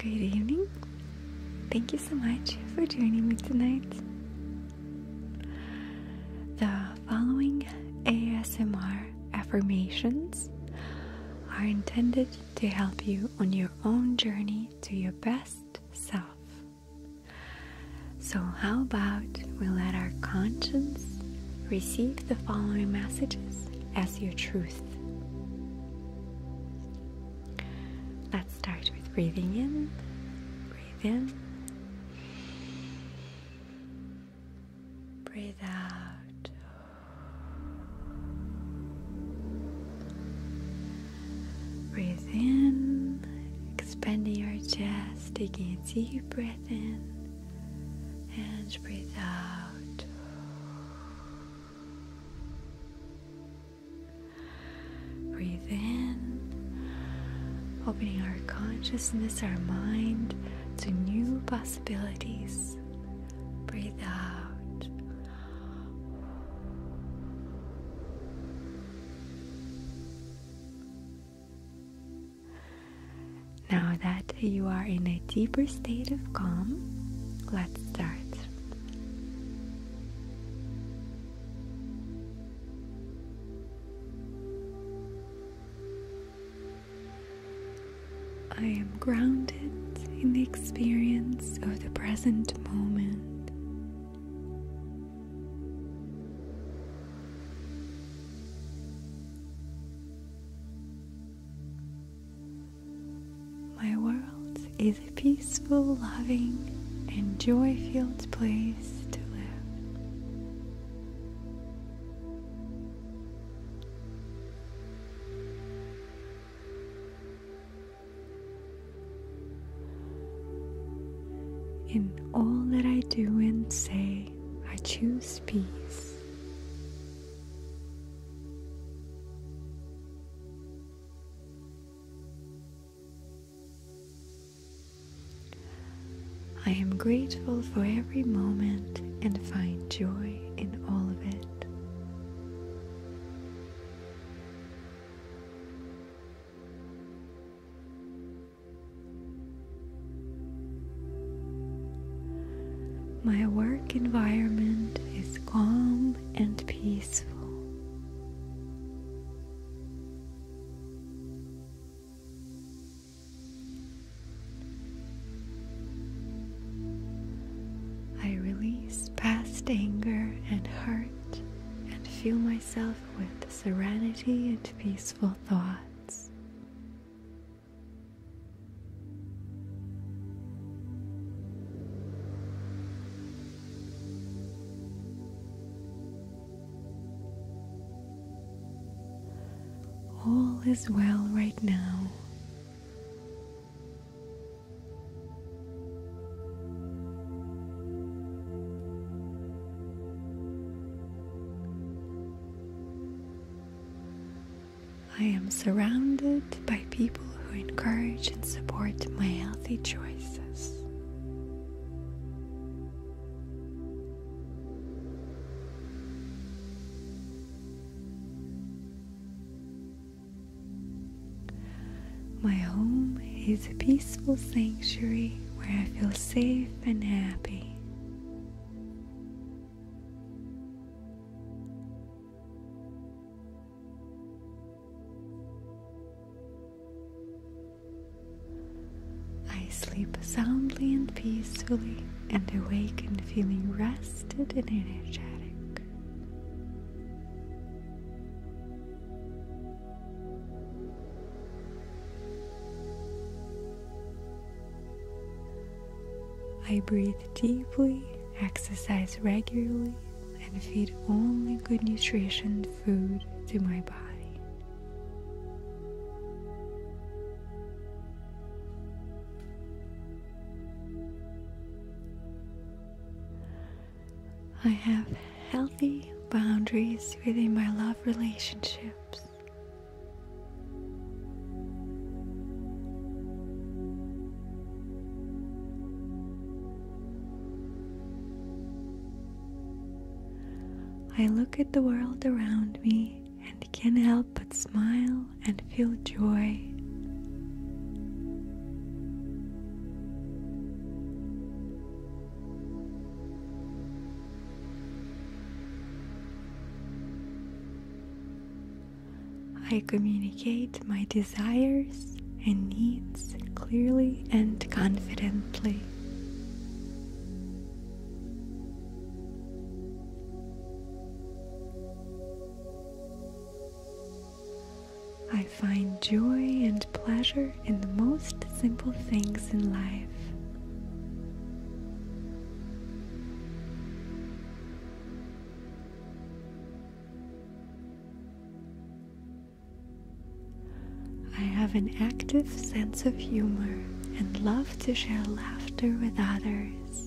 Good evening. Thank you so much for joining me tonight. The following ASMR affirmations are intended to help you on your own journey to your best self. So how about we let our conscience receive the following messages as your truth. Let's start with breathing in. Breathe in. Breathe out. Breathe in, expanding your chest, taking a deep breath in, and breathe out. Breathe in, opening our consciousness, our mind to new possibilities. Breathe out. Now that you are in a deeper state of calm, let's start. I am grounded in the experience of the present moment. My world is a peaceful, loving, and joy-filled place to live. In all that I do and say, I choose peace. I am grateful for every moment and find joy in all of it. My work environment is calm and peaceful. I release past anger and hurt and fill myself with serenity and peaceful thoughts. All is well right now. I am surrounded by people who encourage and support my healthy choices. My home is a peaceful sanctuary where I feel safe and happy. I sleep soundly and peacefully and awaken feeling rested and energetic. I breathe deeply, exercise regularly, and feed only good nutrition food to my body. I have healthy boundaries within my love relationships. I look at the world around me and can't help but smile and feel joy. I communicate my desires and needs clearly and confidently. I find joy and pleasure in the most simple things in life. I have an active sense of humor and love to share laughter with others.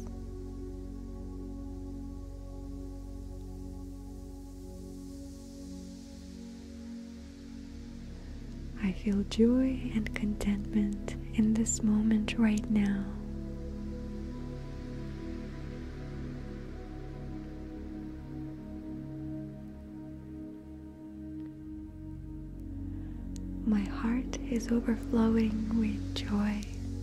I feel joy and contentment in this moment right now. My heart is overflowing with joy.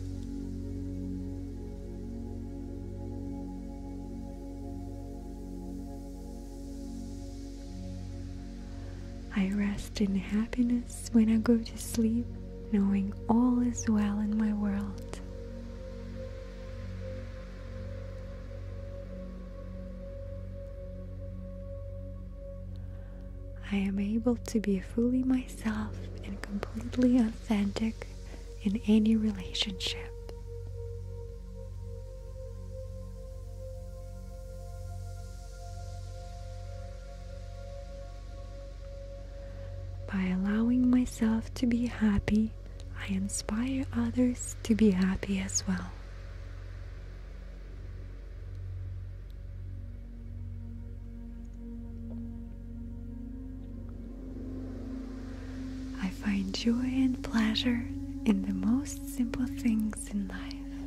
I rest in happiness when I go to sleep, knowing all is well in my world. I am able to be fully myself and completely authentic in any relationship. By allowing myself to be happy, I inspire others to be happy as well. I find joy and pleasure in the most simple things in life.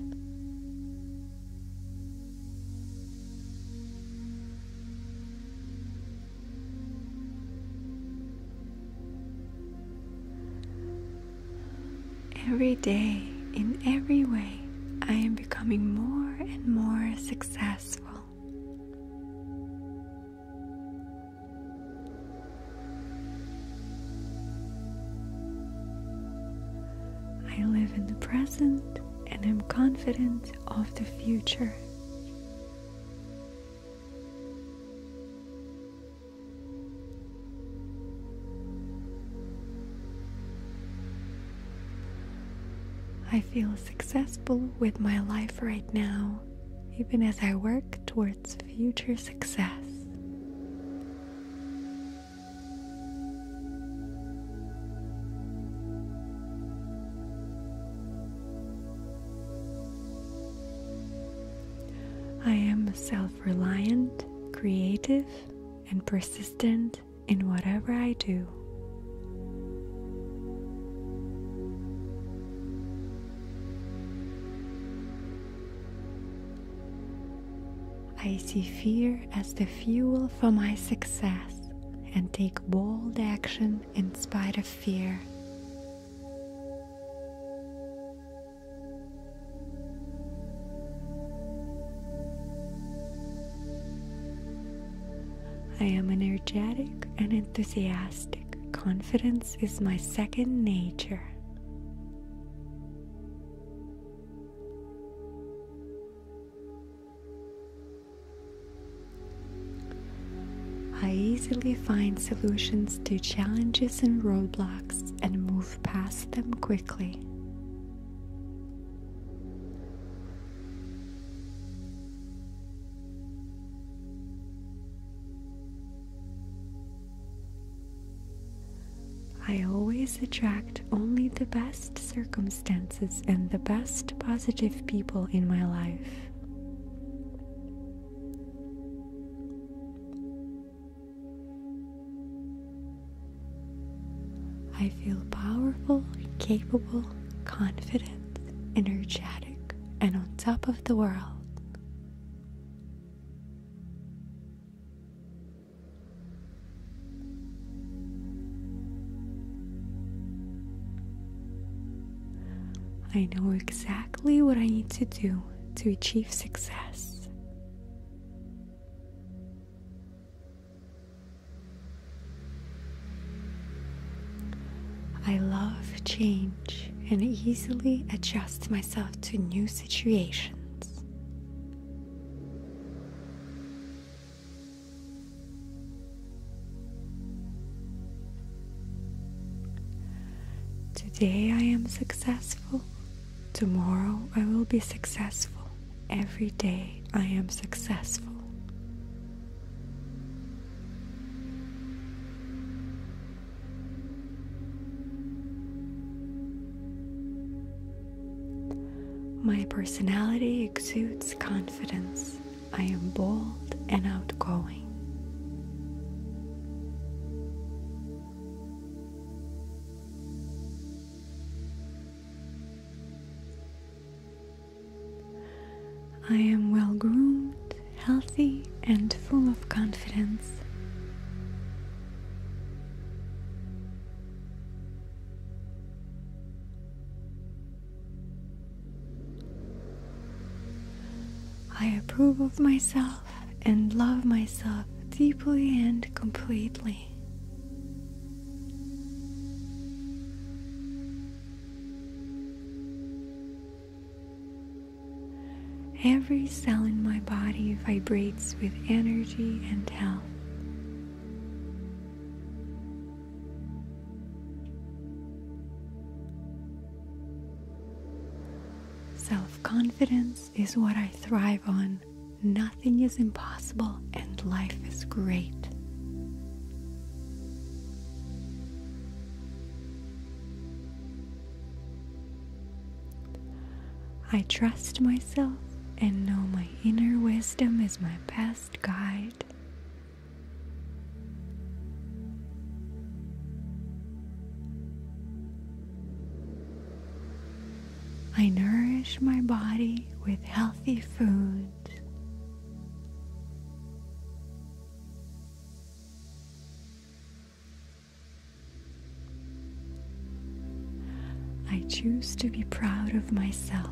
Every day, in every way, I am becoming more and more successful. I live in the present and am confident of the future. I feel successful with my life right now, even as I work towards future success. I am self-reliant, creative, and persistent in whatever I do. I see fear as the fuel for my success and take bold action in spite of fear. I am energetic and enthusiastic. Confidence is my second nature. I easily find solutions to challenges and roadblocks and move past them quickly. I always attract only the best circumstances and the best positive people in my life. I feel powerful, capable, confident, energetic, and on top of the world. I know exactly what I need to do to achieve success. I love change and easily adjust myself to new situations. Today I am successful. Tomorrow I will be successful. Every day I am successful. My personality exudes confidence. I am bold and outgoing. I am well-groomed, healthy, and full of confidence. I approve of myself and love myself deeply and completely. Every cell in my body vibrates with energy and health. Self-confidence is what I thrive on. Nothing is impossible and life is great. I trust myself and know my inner wisdom is my best guide. I nourish my body with healthy food. I choose to be proud of myself.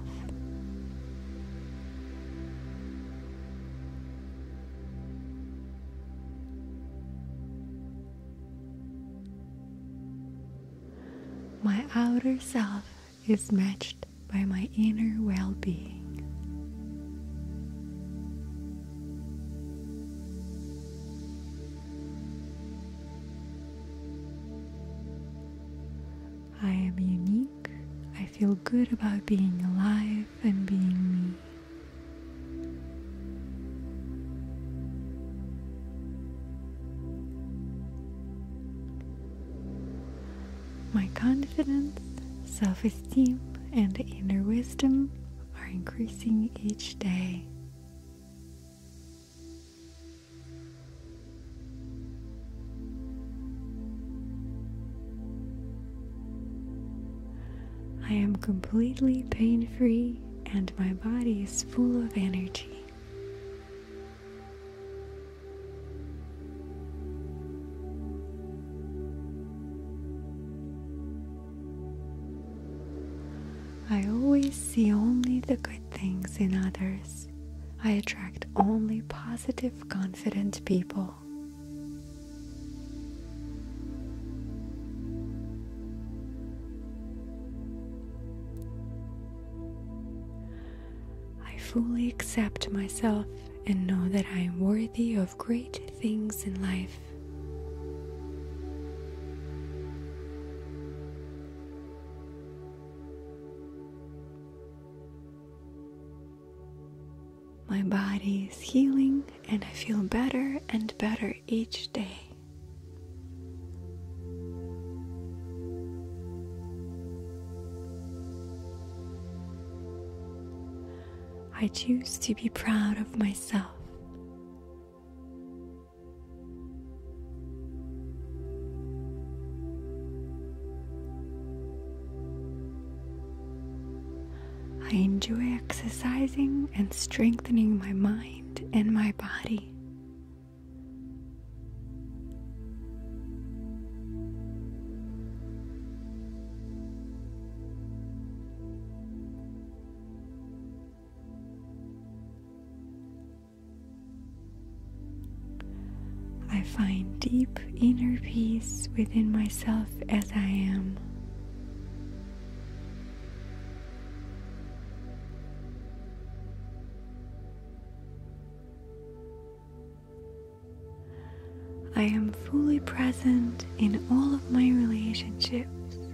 My outer self is matched by my inner well-being. I am unique. I feel good about being alive and being me. My confidence, self-esteem, and inner wisdom are increasing each day. I am completely pain-free and my body is full of energy. I always see only the good things in others. I attract only positive, confident people. I fully accept myself and know that I am worthy of great things in life. My body is healing and I feel better and better each day. I choose to be proud of myself. I enjoy exercising and strengthening my mind and my body. I find deep inner peace within myself as I am. I am fully present in all of my relationships.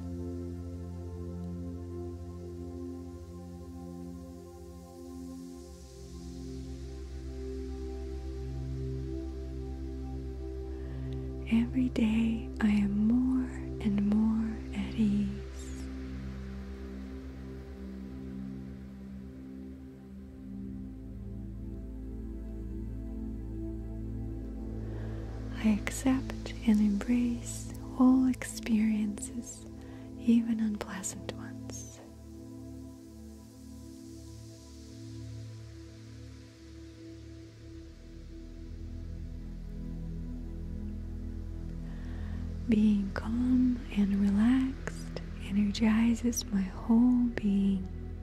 Every day I am more and more at ease. I accept and embrace all experiences, even unpleasant ones. Being calm and relaxed energizes my whole being.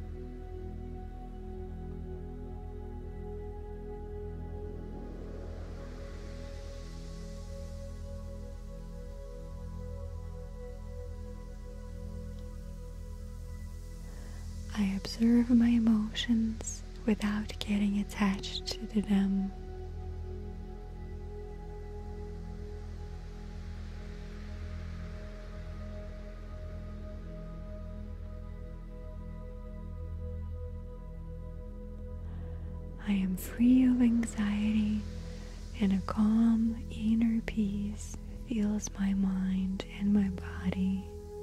I observe my emotions without getting attached to them. I am free of anxiety, and a calm inner peace fills my mind and my body.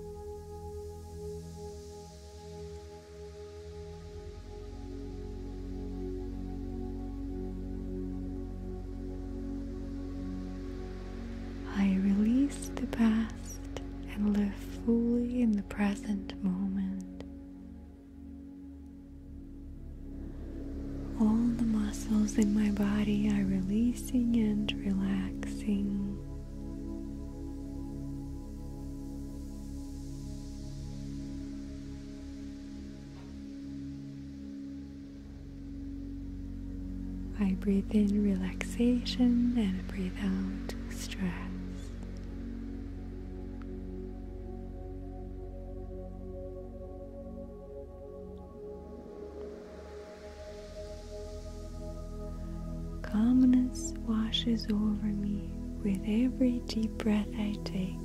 I release the past and live fully in the present moment. All the muscles in my body are releasing and relaxing. I breathe in relaxation and breathe out stress. Calmness washes over me with every deep breath I take.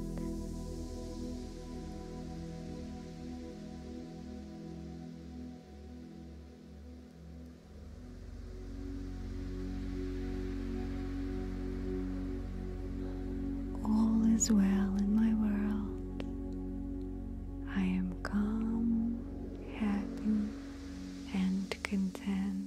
All is well in my world. I am calm, happy, and content.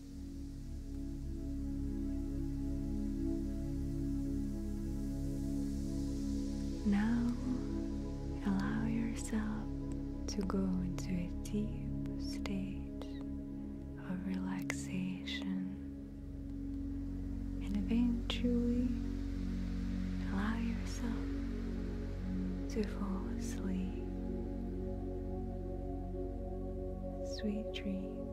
Now, allow yourself to go into a deep state of relaxation, and eventually allow yourself to fall asleep. Sweet dreams.